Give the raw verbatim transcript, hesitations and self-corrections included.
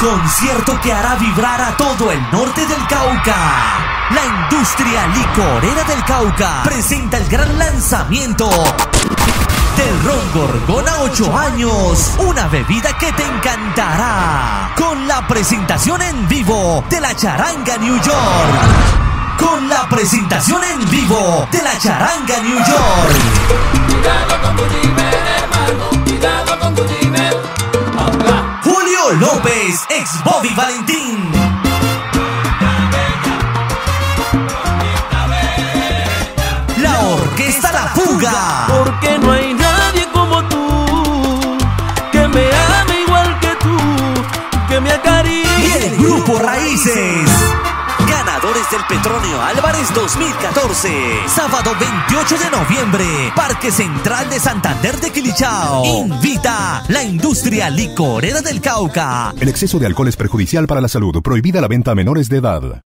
Concierto que hará vibrar a todo el norte del Cauca. La industria licorera del Cauca presenta el gran lanzamiento del Ron Gorgona ocho años, una bebida que te encantará, con la presentación en vivo de la Charanga New York. Con la presentación en vivo de la Charanga New York. Cuidado con tu nivel, hermano, cuidado con tu nivel. Habla. Julio López, ex Bobby Valentín. La Orquesta La Fuga. Porque no hay nadie como tú, que me ame igual que tú, que me acaricie. Y el Grupo Raíces. Ganadores del Petronio Álvarez dos mil catorce. Sábado veintiocho de noviembre. Parque Central de Santander de Quilichao. Invita la industria licorera del Cauca. El exceso de alcohol es perjudicial para la salud. Prohibida la venta a menores de edad.